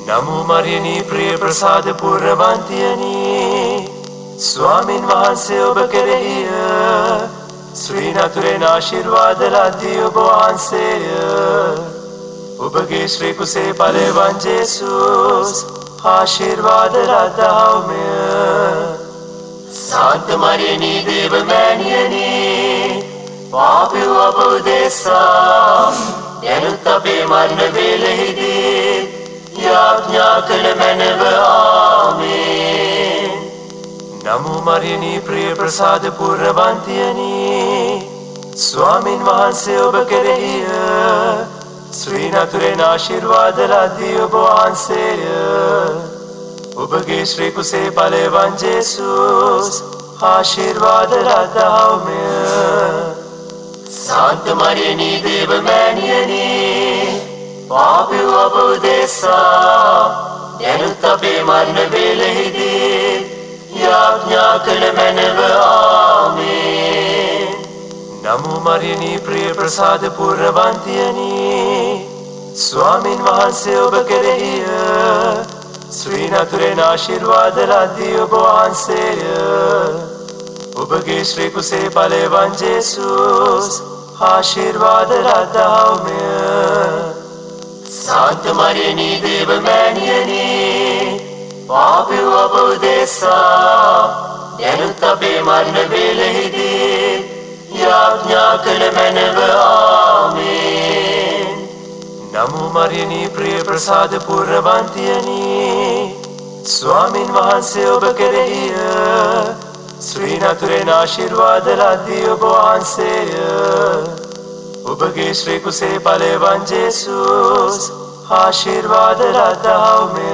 නමෝ මරියනී ප්‍රිය ප්‍රසාද පුර්ණවන්තියනි ස්වාමින් වහන්සේ ඔබ කෙරෙහිය ශ්‍රී නතුරෙන් ආශිර්වාද ලද්දී ඔබ වහන්සේය ඔබගේ ශ්‍රී කුසේ ඵලෙවන් ජේසුස් ආශිර්වාද ලද්දාවමය සාන්ත මරියනී දේව මෑණියනි පාපී ඔබ උදෙසා දැනුත් අපේ මරණ වේලෙහිදී याज्ञा कल मैनव आमीन नमो मरियनी प्रिय प्रसाद पूर्णवंतियनी स्वामिन वහන්සේ ඔබ කෙරෙහිය ශ්‍රී නතුරෙන් ආශිර්වාද ලද්දී ඔබ වහන්සේය ඔබගේ ශ්‍රී කුසේ ඵලෙවන් ජේසුස් ආශිර්වාද ලද්දාවමය සාන්ත මරියනී දේව මෑණියනි पापी ඔබ උදෙසා දැනුත් අපේ මරණ වේලෙහිදී යාඥා කළ මැනව ආමේන් නමෝ මරියනී ප්‍රිය ප්‍රසාද පුර්ණවන්තියනි ස්වාමින් වහන්සේ ඔබ කෙරෙහිය ශ්‍රී නතුරෙන් ආශිර්වාද ලද්දී ඔබ වහන්සේය ඔබගේ ශ්‍රී කුසේ ඵලෙවන් ජේසුස් ආශිර්වාද ලද්දාවමය සාන්ත මරියනී දේව මෑණියනි පාපී ඔබ උදෙසා දැනුත් අපේ මරණ වේලෙහිදී යාඥා කළ මැනව ආමේන් නමෝ මරියනී ප්‍රිය ප්‍රසාද පුර්ණවන්තියනි ස්වාමින් වහන්සේ ඔබ කෙරෙහිය ශ්‍රී නතුරෙන් ආශිර්වාද ලද්දී ඔබ වහන්සේය ඔබගේ ශ්‍රී කුසේ ඵලෙවන් ජේසුස් ආශිර්වාද ලද්දාවමය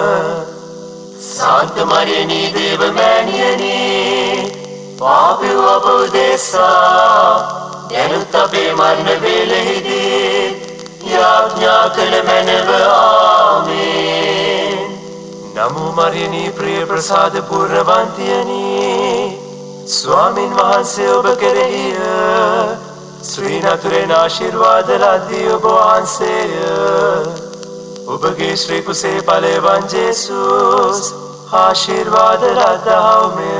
සාන්ත මරියනී දේව මෑණියනි පාපී ඔබ උදෙසා දැනුත් අපේ මරණ වේලෙහිදී යාඥා කළ මැනව ආමේන් නමෝ මරියනී ප්‍රිය ප්‍රසාද පුර්ණවන්තියනි ස්වාමින් වහන්සේ ඔබ කෙරෙහිය ශ්‍රී නතුරෙන් ආශිර්වාද ලද්දී ඔබ වහන්සේය ඔබගේ ශ්‍රී කුසේ ඵලෙවන් ජේසුස් ආශිර්වාද ලද්දාවමය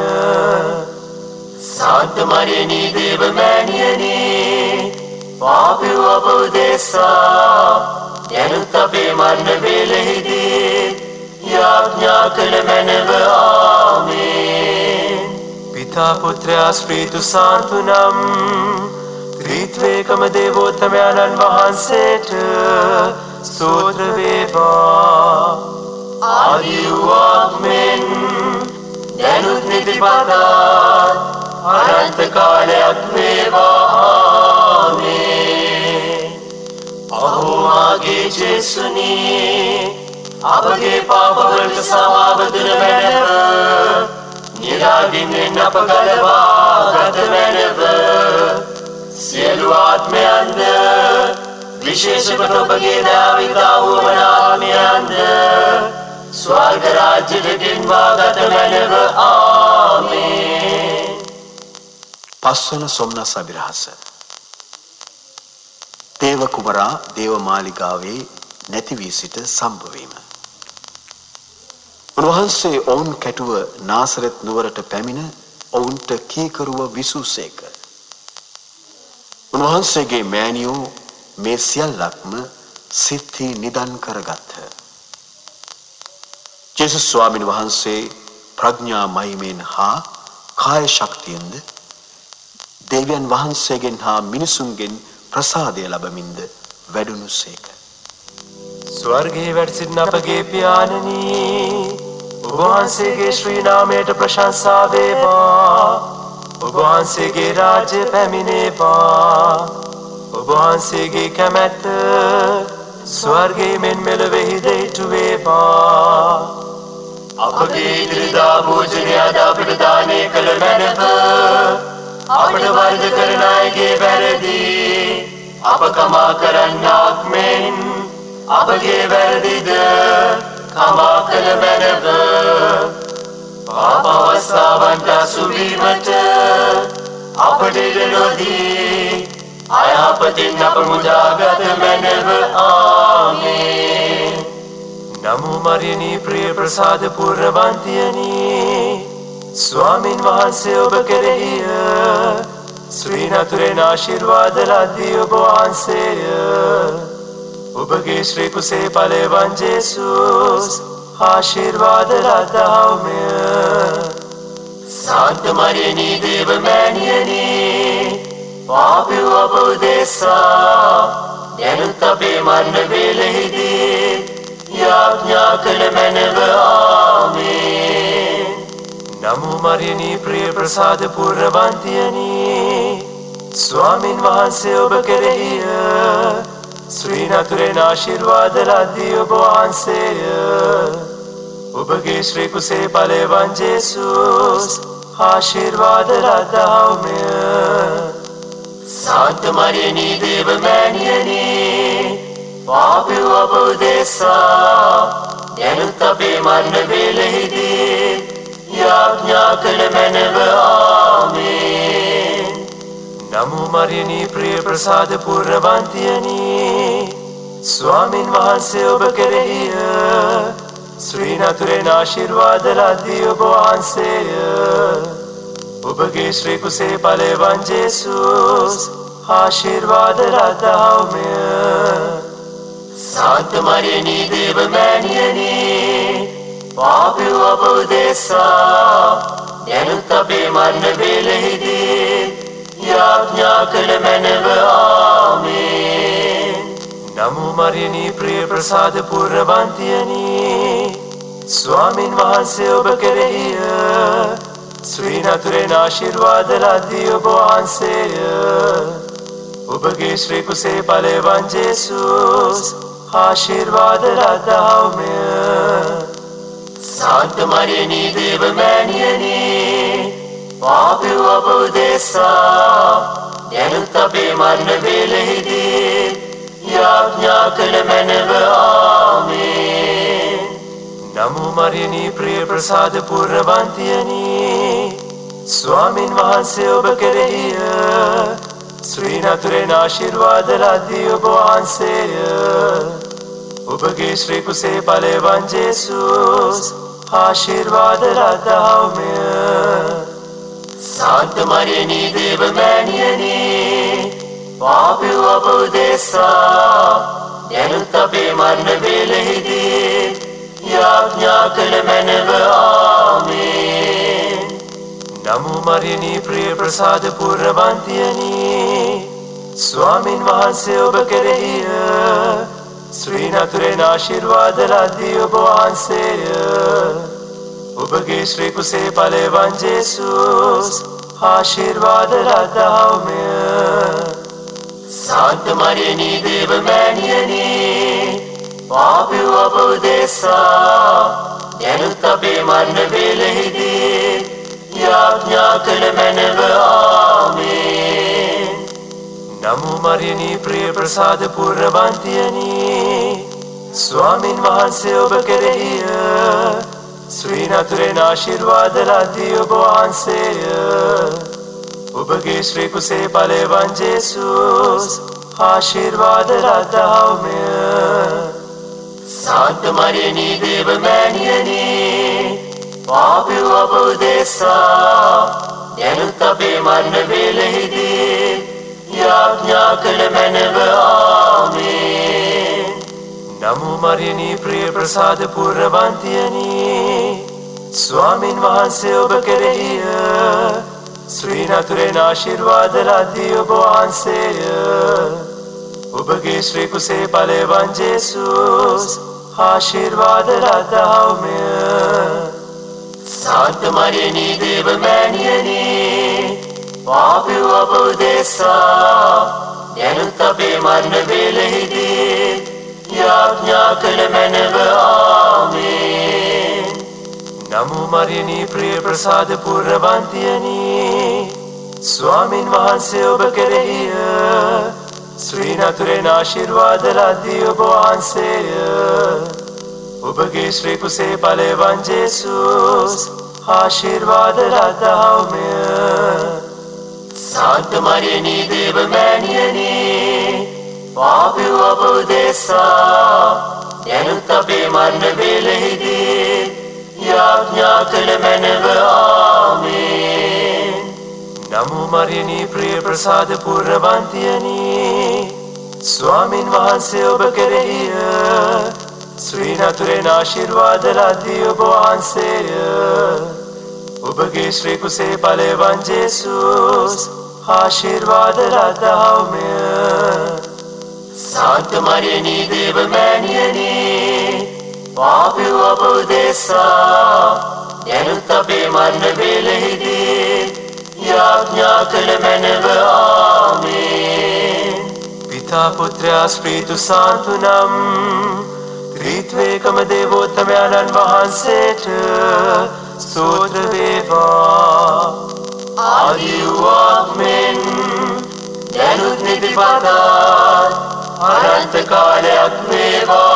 සාන්ත මරියනී දේව මෑණියනි පාපී ඔබ උදෙසා දැනුත් අපේ මරණ වේලෙහිදී යාඥා කළ මැනව ආමේන් පිතා පුත්‍රයා ස්පීතු සාන්තු නම් ත්‍රිත්වේකම දේවෝත්තමයන්න් වහන්සේට ස්තෝත්‍ර වේවා ආදි වූ ආත්මෙන් දැනුත් නිතිපතා අනන්ත කාලයක් වේවා ආමේන් අහෝ මාගේ ජේසුනි අපගේ පාපවලට සමාව දුන මැනව නිරාගින්නෙන් අප ගලවා ගත මැනව සියලු ආත්මයන්ද විශේෂ කොට ඔබගේ දාවිතා වුවමනාත්මයන්ද ස්වර්ග රාජ්‍යයට ගෙන්වා ගත මැනව ආමේන් පස්වන සොම්නස් අභිරහස දේව කුමරා දේව මාලිගාවේ නැති වී සිට සම්භවීම උන්වහන්සේ ඔවුන් කැටුව නාසරෙත් නුවරට පැමිණ ඔවුන්ට කීකරුව විසූසේක උන්වහන්සේගේ මෑණියෝ මේ සියල්ලක්ම සිත්හි නිදන් කරගත්හ. ජේසුස් ස්වාමීන් වහන්සේ ප්‍රඥා මහිමෙන් හා කාය ශක්තියෙන්ද දෙවියන් වහන්සේගෙන් හා මිනිසුන්ගෙන් ප්‍රසාදය ලබමින්ද වැඩුණුසේක. ස්වර්ගයේ වැඩ සිටින අපගේ පියාණනි ඔබ වහන්සේගේ ශ්‍රී නාමයට ප්‍රශංසා වේවා. ඔබ වහන්සේගේ රාජ්‍ය පැමිණේවා. ඔබ වහන්සේගේ කැමැත්ත ස්වර්ගයේ මෙන් මෙලොවෙහිද ඉටු වේවා. අපගේ ඉදිරිදා භෝජනය අද අපට දානය කළ මැනව අපට වරද කරන අයගේ වැරදි අප කමා කරන්නාක් මෙන් අපගේ වැරදිද කමා කළ මැනව. පාප අවස්ථාවන්ට අසුවීමට අපට ඉඩ නොදී අයහපතින් අප මුදාගත මැනව. ආමේන්. නමෝ මරියනී ප්‍රිය ප්‍රසාද පූර්ණවන්තියනි ස්වාමින් වහන්සේ ඔබ කෙරෙහිය ශ්‍රී නතුරෙන් ආශිර්වාද ලද්දී ඔබ වහන්සේය ඔබගේ ශ්‍රී කුසේ ඵලය වන් ජේසුස් ආශිර්වාද ලද්දාහුමය සාන්ත මරියනී දේව මෑණියනි පාපී ඔබ උදෙසා දැනුත් අපේ මරණ වේලෙහිදී යාඥා කළ මැනව ආමේන් නමෝ මරියනී ප්‍රිය ප්‍රසාද පූර්ණවන්තියනි ස්වාමින් වහන්සේ ඔබ කෙරෙහිය ශ්‍රී නතුරෙන් ආශිර්වාද ලද්දී ඔබ වහන්සේය ඔබගේ ශ්‍රී කුසේ ඵලය වන් ජේසුස් ආශිර්වාද ලද්දාහුමය සාන්ත මරියනී දේව මෑණියනි පාපී ඔබ උදෙසා දැනුත් අපේ මරණ වේලෙහිදී යාඥා කළ මැනව ආමේන් නමෝ මරියනී ප්‍රිය ප්‍රසාද පූර්ණවන්තියනි ස්වාමින් වහන්සේ ඔබ කෙරෙහිය ශ්‍රී නතුරෙන් ආශිර්වාද ලද්දී ඔබ වහන්සේය ඔබගේ ශ්‍රී කුසේ ඵලය වන් ජේසුස් ආශිර්වාද ලද්දාහුමය සාන්ත මරියනී දේව මෑණියනි පාපී ඔබ උදෙසා දැනුත් අපේ මරණ වේලෙහිදී යාඥා කළ මැනව ආමේන් නමෝ මරියනී ප්‍රිය ප්‍රසාද පූර්ණවන්තියනි ස්වාමින් වහන්සේ ඔබ කෙරෙහිය ශ්‍රී නතුරෙන් ආශිර්වාද ලද්දී ඔබ වහන්සේය ඔබගේ ශ්‍රී කුසේ ඵලය වන් ජේසුස් ආශිර්වාද ලද්දාහුමය සාන්ත මරියනී දේව මෑණියනි පාපී ඔබ උදෙසා දැනුත් අපේ මරණ වේලෙහිදී යාඥා කළ මැනව ආමේන් නමෝ මරියනී ප්‍රිය ප්‍රසාද පූර්ණවන්තියනි ස්වාමින් වහන්සේ ඔබ කෙරෙහිය ශ්‍රී නතුරෙන් ආශිර්වාද ලද්දී ඔබ වහන්සේය ඔබගේ ශ්‍රී කුසේ ඵලය වන් ජේසුස් ආශිර්වාද ලද්දාහුමය සාන්ත මරියනී දේව මෑණියනි පාපී ඔබ උදෙසා දැනුත් අපේ මරණ වේලෙහිදී යාඥා කළ මැනව ආමේන් නමෝ මරියනී ප්‍රිය ප්‍රසාද පූර්ණවන්තියනි ස්වාමින් වහන්සේ ඔබ කෙරෙහිය ශ්‍රී නතුරෙන් ආශිර්වාද ලද්දී ඔබ වහන්සේය ඔබගේ ශ්‍රී කුසේ ඵලය වන් ජේසුස් ආශිර්වාද ලද්දාහුමය සාන්ත මරියනී දේව මෑණියනි පාපී ඔබ උදෙසා දැනුත් අපේ මරණ වේලෙහිදී යාඥා කළ මැනව ආමේන් නමෝ මරියනී ප්‍රිය ප්‍රසාද පූර්ණවන්තියනි ස්වාමින් වහන්සේ ඔබ කෙරෙහිය ශ්‍රී නතුරෙන් ආශිර්වාද ලද්දී ඔබ වහන්සේය ඔබගේ ශ්‍රී කුසේ ඵලය වන් ජේසුස් ආශිර්වාද ලද්දාහුමය සාන්ත මරියනී දේව මෑණියනි පාපී ඔබ උදෙසා දැනුත් අපේ මරණ වේලෙහිදී යාඥා කළ මැනව ආමේන් නමෝ මරියනී ප්‍රිය ප්‍රසාද පූර්ණවන්තියනි ස්වාමින් වහන්සේ ඔබ කෙරෙහිය ශ්‍රී නතුරෙන් ආශිර්වාද ලද්දී ඔබ වහන්සේය ඔබගේ ශ්‍රී කුසේ ඵලය වන් ජේසුස් ආශිර්වාද ලද්දාහුමය සාන්ත මරියනී දේව මෑණියනි පාපී ඔබ උදෙසා දැනුත් අපේ මරණ වේලෙහිදී යාඥා කළ මැනව ආමේන් නමෝ මරියනී ප්‍රිය ප්‍රසාද පූර්ණවන්තියනි ස්වාමින් වහන්සේ ඔබ කෙරෙහිය ශ්‍රී නතුරෙන් ආශිර්වාද ලද්දී ඔබ වහන්සේය ඔබගේ ශ්‍රී කුසේ ඵලය වන් ජේසුස් ආශිර්වාද ලද්දාහුමය සාන්ත මරියනී දේව මෑණියනි පාපී ඔබ උදෙසා දැනුත් අපේ මරණ වේලෙහිදී යාඥා කළ මැනව ආමේන්. නමෝ මරියනී ප්‍රිය ප්‍රසාද පූර්ණවන්තියනි ස්වාමින් වහන්සේ ඔබ කෙරෙහිය ශ්‍රී නතුරෙන් ආශිර්වාද ලද්දී ඔබ වහන්සේය. ඔබගේ ශ්‍රී කුසේ ඵලයන් ජේසුස් ආශිර්වාද ලද්දාහුමය. සාන්ත මරියනී දේව මෑණියනි පාපී අප උදෙසා දැනුත් අපේ මරණ වේලෙහිදී යාඥා කළ මැනව ආමේන්. පිතා පුත්‍රයා ස්පීතු සාන්තු නම් ත්‍රිත්වේකම දේවෝත්තමයන්න් වහන්සේට ස්තෝත්‍ර වේවා. ආදි වූ මෙන් දැනුත් නිතිපතා අනන්ත කාලයක් වේවා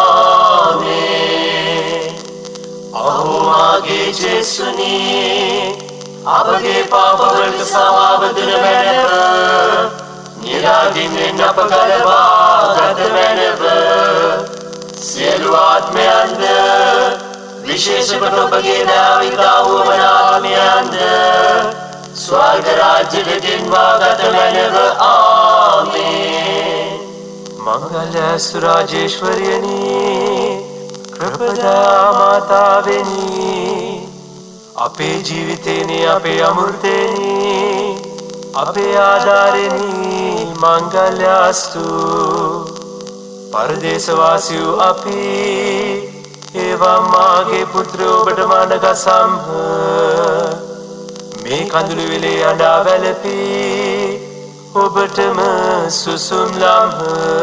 ආමේන්. අහෝ මාගේ ජේසුනි අපගේ පාපවලට සමාව දෙන මැනව නිරාදීනෙන් අප ගලවා ගත මැනව සියලු ආත්මයන්ද විශේෂ කොට ඔබගේ දාවිතා වුවමනාත්මයන්ද ස්වර්ග රාජ්‍යයට ගෙන්වා ගත මැනව ආමේන්. මංගල සුරාජේශ්වරියනි කෘපදා මාතාවෙනි අපේ ජීවිතේනි අපේ අමෘතේනි අපේ ආධාරෙනි මංගල්‍යස්තු. පරදේශවාසී වූ අපි ඒවා මාගේ පුත්‍ර ඔබට මනගසම්හ. මේ කඳුළු විලේ අඬා වැළපී ඔබටම සුසුම් ලම්හ.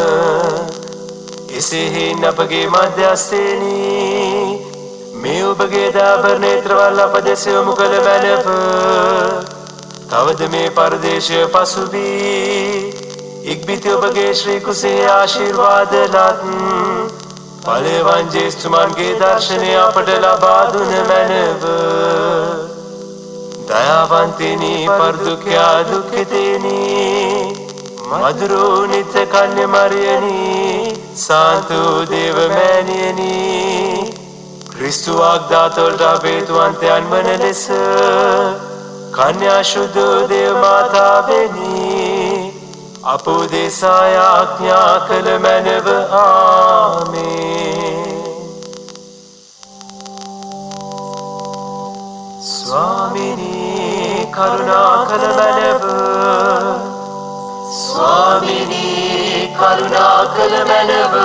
එසේහෙන් අපගේ මධ්‍යස්ථේනි මේ ඔබගේ දාබර නේත්‍රවල් අප දෙස යොමු කළ මැනව. තවද මේ පරදේශය පසු වී ඉක්බිති ඔබගේ ශ්‍රී කුසේ ආශිර්වාද ලත් ඵලයන් ජේසුමන්ගේ දර්ශනය අපට ලබා දුන මැනව. දයාවන්තිනි පර්දුක්ඛ්‍යා දුක්ඛිතේනි මధుරෝ නිත්‍ය කන්‍ය මරියනි සාන්තෝ දේව මෑණියනි ක්‍රිස්තු වාග්දාතවලට අපේතුවන්තයන් වන ලෙස කන්‍යා ශුද්ධ දේව මාතාවෙනි අප උදෙසා යාඥා කළ මැනව ආමේන්. ස්වාමිනී කරුණා කළ මැනව ස්වාමිනී කරුණා කළ මැනව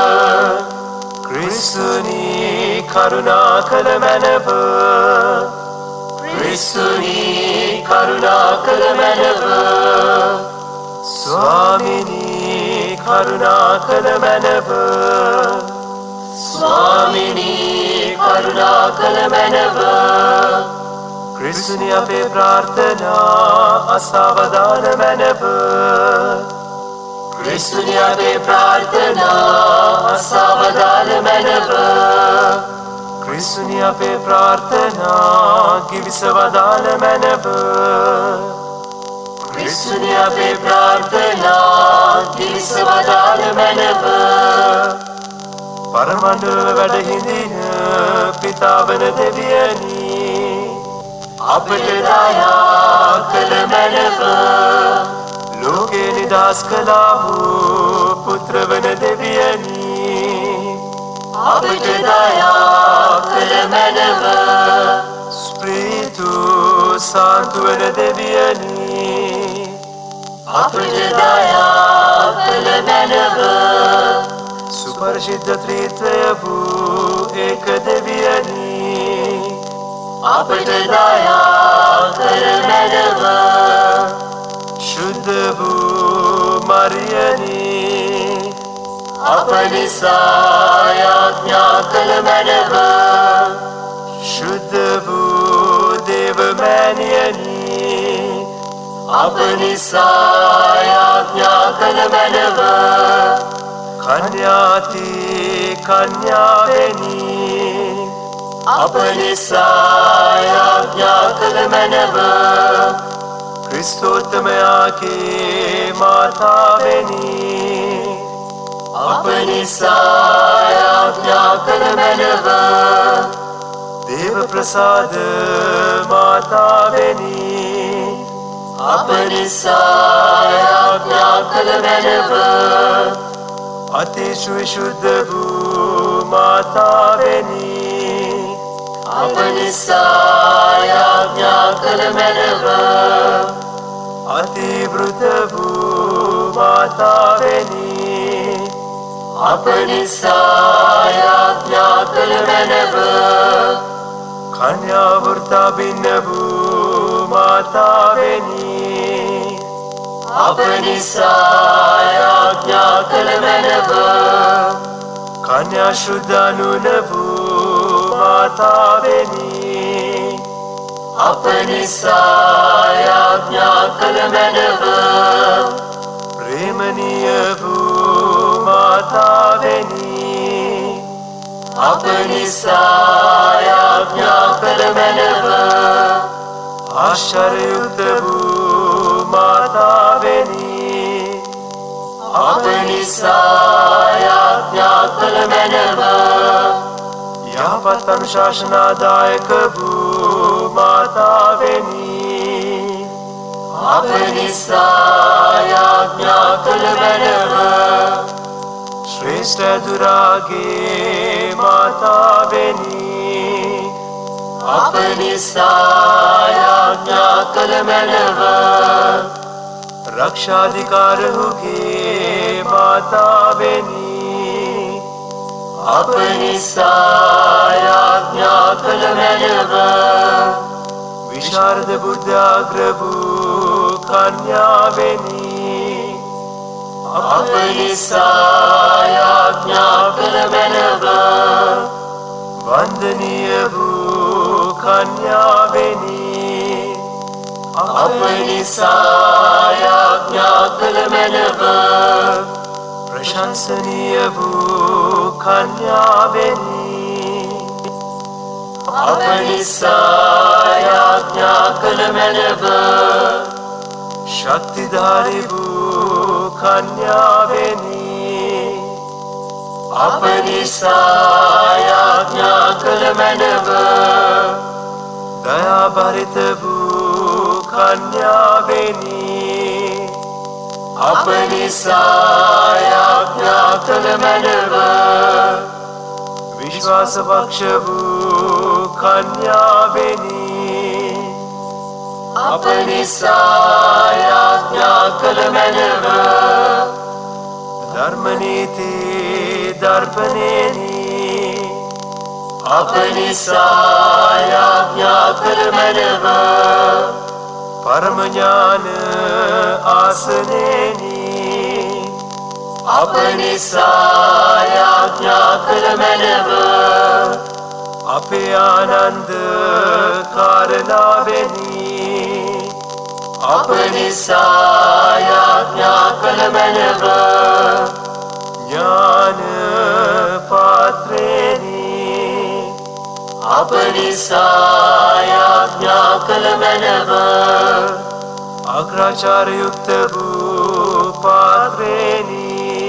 ක්‍රිස්තුනී කරුණා කළ මැනව ක්‍රිස්තුනී කරුණා කළ මැනව ස්වාමිනී කරුණා කළ මැනව ස්වාමිනී කරුණා කළ මැනව ක්‍රිස්තුනී අපේ ප්‍රාර්ථනා අසවදාන මැනව ක්‍රිස්තුනී අපේ ප්‍රාර්ථනා අසවදාන මැනව ක්‍රිස්තුනී අපේ ප්‍රාර්ථනා කිවිසවදාන මැනව ක්‍රිස්තුනී අපේ ප්‍රාර්ථනා කිවිසවදාන මැනව පරමණ්ඩල වැඩ හිඳින පිතාවන දෙවියනි අපට දයා කළ මැනව ලෝකේ නිදහස් කළා වූ පුත්‍රවන දෙවියනි අපට දයා කළ මැනව ස්ප්‍රීතු සාන්තුවන දෙවියනි අපට දයා කළ මැනව සුපරිශුද්ධ ත්‍රිත්වය වූ ඒක දෙවියනි අපට දයා කළ මැනව ශුද්ධ වූ මරියනි අප නිසා යාඥා කළ මැනව ශුද්ධ වූ දේව මෑණියනි අප නිසා යාඥා කළ මැනව කන්‍යාති කන්‍යාවෙනි අප නිසා යාඥා කළ මැනව ක්‍රිස්තෝත්තමයාගේ මාතාවෙනි අපනිසා යාඥා කළ මැනව දේව ප්‍රසාද මාතාවෙනි අපනිසා යාඥා කළ මැනව අතිශය විශුද්ධ වූ මාතාවෙනි අපනිසා යාඥා කළ මැනව අති වෘත වූ මාතාවෙනි අපනිසා යාඥා කළ මැනව කන්‍යා වෘතා බින්න වූ මාතාවෙනි අපනිසා යාඥා කළ මැනව කන්‍යා ශුද්ධානුන වූ මාතාවෙනි අපනිසා යාඥා කළ මැනව ප්‍රේමනීය වූ මාතාවෙනි අපනිසා යාඥා කළ මැනව ආශ්චර්යයුක්ත වූ මාතාවෙනි අපනිසා යාඥා කළ මැනව යහපත් අනුශාසනාදායක වූ මාතාවෙනි අපනිසා යාඥා කළ මැනව ශ්‍රේෂ්ඨ දුරාගේ මාතාවෙනි අපනිසා යාඥා කළ මැනව රක්ෂාධිකාරහුගේ මාතාවෙනි අපනිසා යාඥා කළ මැනව විශාරද බුද්ධාග්‍ර වූ කන්‍යාවෙනි අපනිසා යාඥා කළ මැනව වන්දනීය වූ කන්‍යාවෙනි අපනිසා යාඥා කළ මැනව ප්‍රශංසනීය වූ කන්‍යාවෙනි අපනිසා යාඥා කළ මැනව ශක්තිධාරී වූ කන්‍යාවෙනි අපනිසා යාඥා කළ මැනව දයාබරිත වූ කන්‍යාවෙනි අපනිසා යාඥා කළ මැනව විශ්වාසවක්ෂ වූ කන්‍යාවෙනි අපනිසා යාඥා කළ මැනව ධර්මනීති දර්පණේනි අපනිසා යාඥා කළ මැනව පරම ඥාන ආසනේනි අපනිසා යාඥා කළ මැනව අපේ ආනන්ද කාරණාවෙනි අපනිසා යාඥා කළ මැනව ඥාන පාත්‍රේනි අපනිසා යාඥා කළ මැනව අග්‍රාචාරයුක්ත වූ පාත්‍රේනි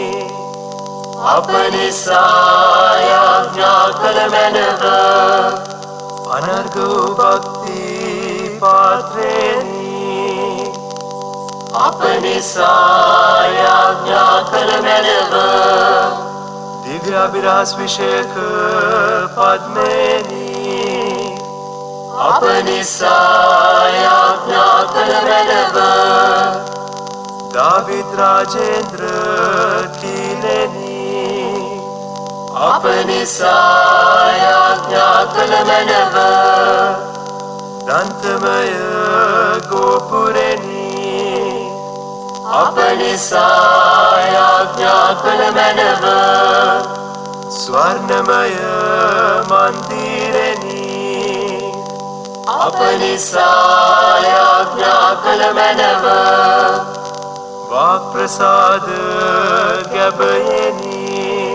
අපනිසා යාඥා කළ මැනව අනර්ඝ භක්ති පාත්‍රේනි අපනිසා යාඥා කළ මැනව දිව්‍ය අභිරහස් විශේෂ පද්මේනි අපනිසා යාඥා කළ මැනව දාවිද් රාජේන්ද්‍ර කීලෙනි අපනිසා යාඥා කළ මැනව දන්තමය ගෝපුරෙනි අපනිසා යාඥා කළ මැනව ස්වර්ණමය මන්දිරෙනි අපනිසා යාඥා කළ මැනව වාක් ප්‍රසාද ගැබයෙනි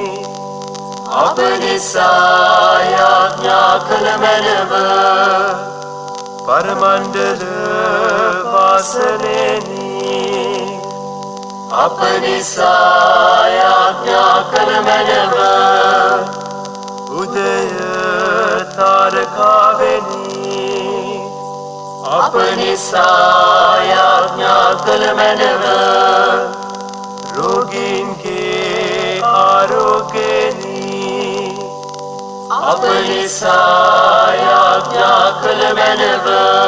අපනිසා යාඥා කළ මැනව පරමණ්ඩල වාසලෙනි අපනිසා ආඥා කළ මැනව උදය තාරකාවෙනි අප නිසා ආඥා කළ මැනව රෝගීන්ගේ ආරෝග්‍යෙනි අප නිසා ආඥා කළ මැනව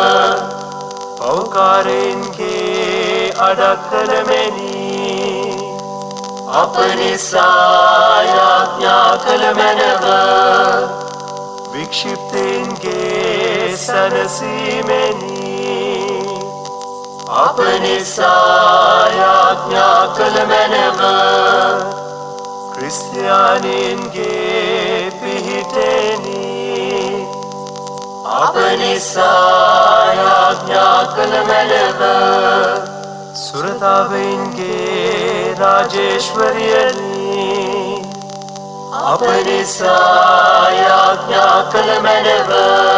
පෞකාරයින්ගේ අඩක්කල මෙනි අප නිසා ආඥා කළ මැනව වික්ෂිප්තයින්ගේ සැනසීමෙනි අප නිසා ආඥා කළ මැනව ක්‍රිස්තියානීන්ගේ පිහිටෙනි අප නිසා ආඥා කළ මැනව සුරතාවයින්ගේ රාජේශ්වරියනි අප නිසා ආඥා කළ මැනව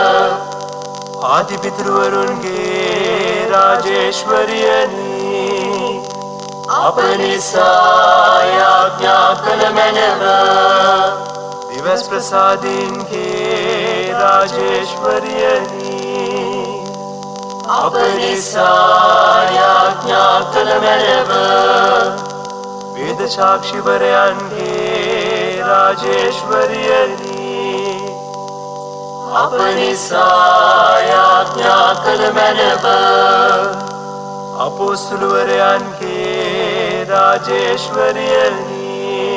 ආදිපිතෘවරුන්ගේ රාජේශ්වරියනි අප නිසා ආඥා කළ මැනව දිවස් ප්‍රසාදීන්ගේ රාජේශ්වරියනි අප නිසා ආඥා කළ මැනව වේද සාක්ෂිවරයන්ගේ රාජේශ්වරියනි අප නිසා ආඥා කළ මැනව අපොස්තුලවරයන්ගේ රාජේශ්වරියනි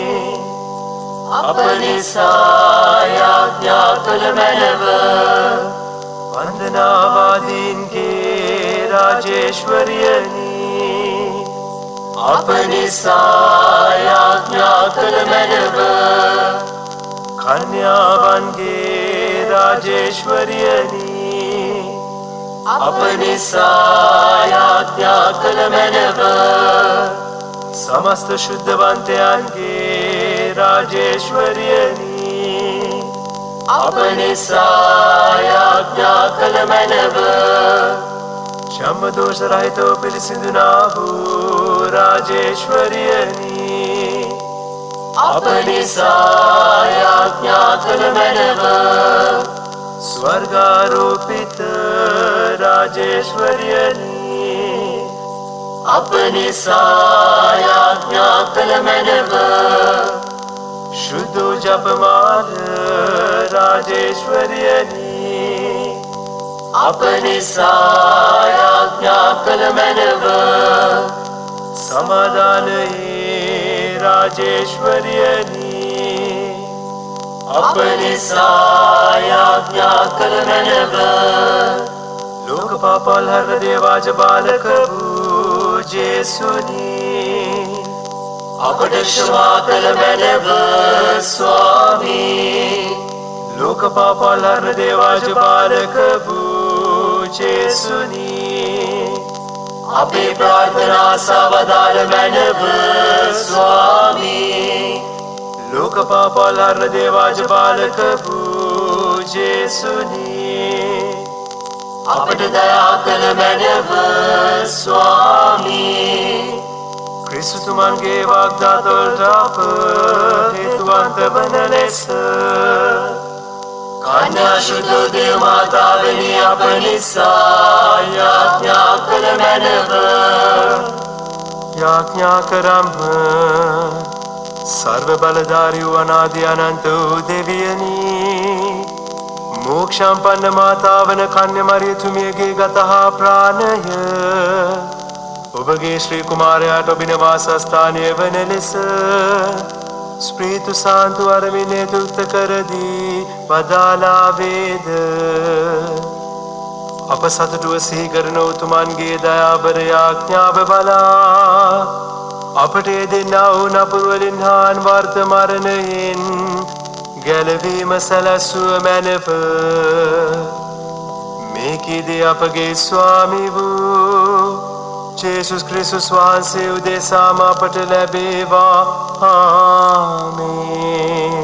අප නිසා ආඥා කළ මැනව වන්දනාවාදීන්ගේ රාජේශ්වරියනි අප නිසා ආඥා කළ මැනව කන්‍යාවන්ගේ රාජේශ්වරියනි අප නිසා ආඥා කළ මැනව සමස්ත ශුද්ධවන්තයන්ගේ රාජේශ්වරියනි අප නිසා ආඥා කළ මැනව චම්මදෝෂ රහිතව පිළිසිඳුනා වූ රාජේශ්වරියනි අප නිසා ආඥා කළ මැනව ස්වර්ගාරෝපිත රාජේශ්වරියනි අප නිසා ආඥා කළ මැනව शुद्धो जपमाल राजेश्वरियनी आप निsaa आज्ञा कल मैनव समाधान राजेश्वरियनी आप निsaa आज्ञा कल मैनव लोक पापाल हर देवाज बालक जेसुनी අපට ක්ෂමා කළ මැනව ස්වාමී ලෝක පාපල් හරන දේවාජ පාලක වූ ජේසුනි අපේ ප්‍රාර්ථනා සවදාළ මැනව ස්වාමී ලෝක පාපල් හරන දේවාජ පාලක වූ ජේසුනි අපට දයා කළ මැනව ස්වාමී ක්‍රිස්තුතුමන්ගේ වාග්දාතවලට අප හේතුවන්ත වන ලෙස කන්‍යා ශුද්ධ දේව මාතාවෙනි අප නිසා යාඥා කළ මැනව යාඥා කරම්ම සර්ව බලධාරී වූ අනාදි අනන්ත වූ දෙවියනි මෝක්ෂම්පන්න මාතාවන කන්‍යා මරියතුමියගේ ගත හා ප්‍රාණය ඔබගේ ශ්‍රී කුමාරයාට ඔබින වාසස්ථානය වන ලෙස ස්ප්‍රීතු සාන්තු අරමිනේ තුක්ත කරදී වදාලා වේද අප සතුටුව සිහි කරන උතුමන්ගේ දයාබර යාඥාව බලා අපට දෙන්නා වූ නපුරු වලින් හා අන්වර්ථ මරණයෙන් ගැලවීම සැලැස්සුව මැනව මේකීදී අපගේ ස්වාමී වූ ජේසුස් ක්‍රිස්තුස් වහන්සේ උදෙසාම අපට ලැබේවා ආමේන්.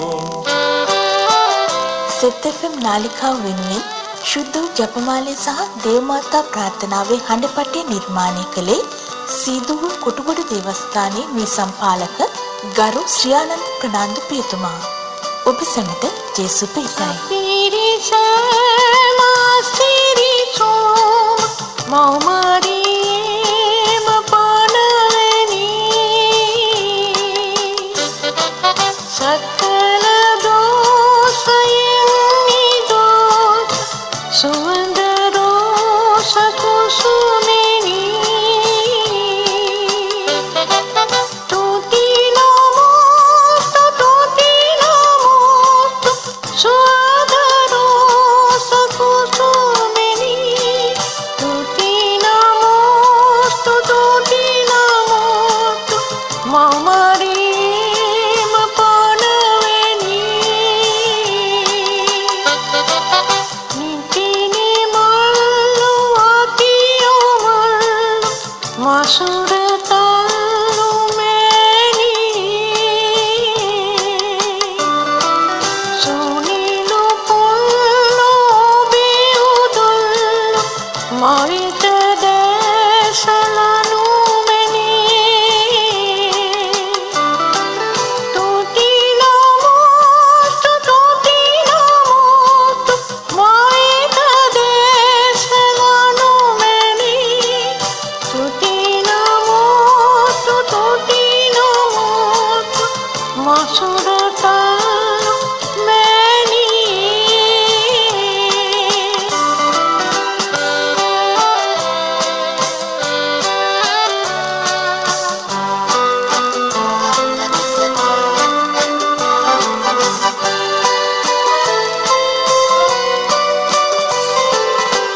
සෙත් FM නාලිකාව වෙනුවෙන් ශුද්ධ ජපමාලේ සහ දේවමාතා ප්‍රාර්ථනාවේ හඬපටය නිර්මාණය කළේ සීදුව කොටුගොඩ දේවස්ථානයේ මේ සම්පාලක ගරු ශ්‍රියානන්ද ප්‍රනාන්දු පියතුමා ඔබ සැමට ජේසු පිහිටයි.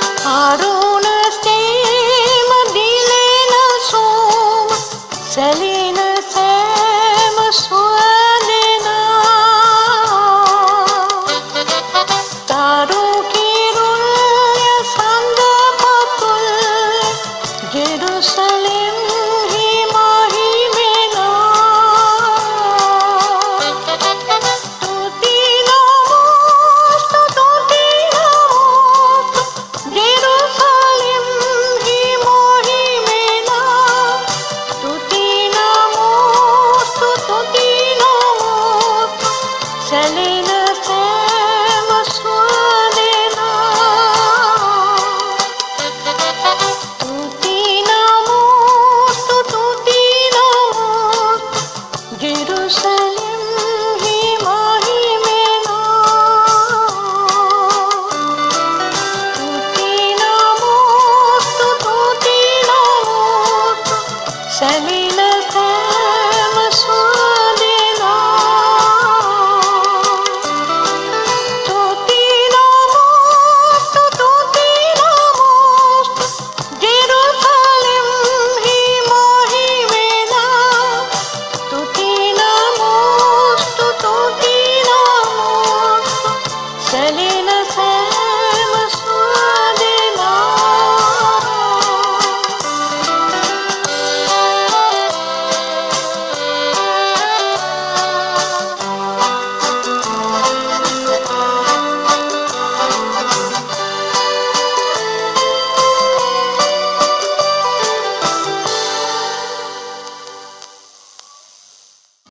Sally